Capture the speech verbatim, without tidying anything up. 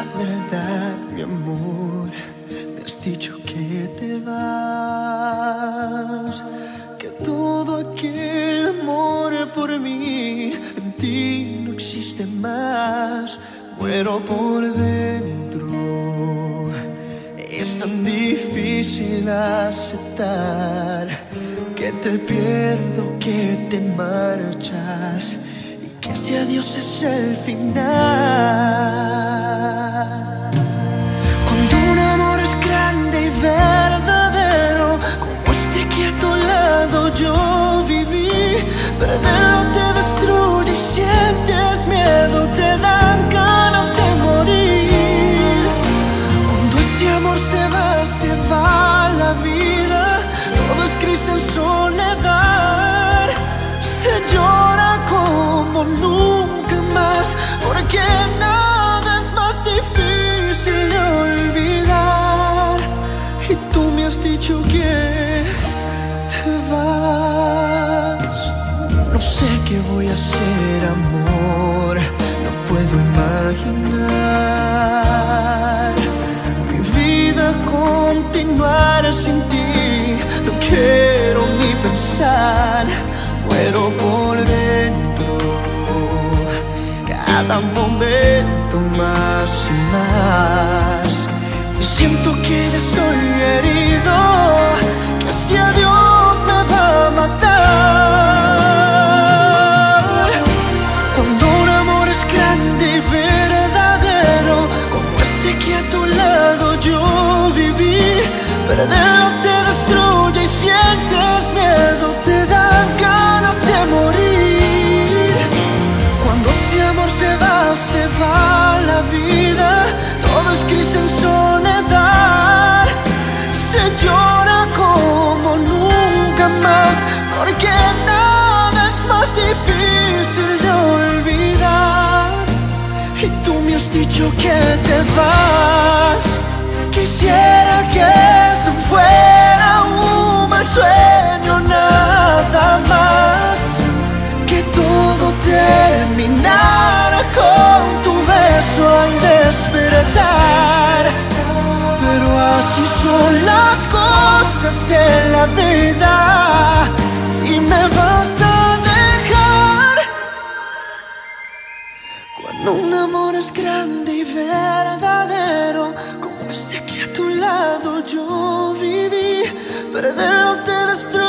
verdad, mi amor, me has dicho que te vas, que todo aquel amor por mí en ti no existe más. Muero por dentro, es tan difícil aceptar que te pierdo, que te marchas y que este adiós es el final. Cuando un amor es grande y verdadero, como este que a tu lado yo viví, perderlo te destruye y sientes miedo, te dan ganas de morir. Cuando ese amor se va, se va la vida, todo es gris en soledad, se llora como nunca más, porque nada es más difícil de olvidar. Y tú me has dicho que te vas. No sé qué voy a hacer, amor, no puedo imaginar mi vida continuar sin ti. No quiero ni pensar, muero por dentro, cada momento más y más. Y siento que ya estoy herido, que este adiós me va a matar. Cuando un amor es grande y verdadero, como este que a tu lado yo viví, perderlo te destruye y sientes miedo, te dan ganas de morir. Cuando ese amor se va, se va la vida, todo es gris en soledad, se llora como nunca más, porque nada es más difícil de olvidar. Y tú me has dicho que te vas. Quisiera que esto fuera un mal sueño, nada más, que todo terminara con tu beso al despertar. Pero así son las cosas de la vida y me vas a dejar. Cuando un amor es grande y verdadero, como este que a tu lado yo viví, perderlo te destruye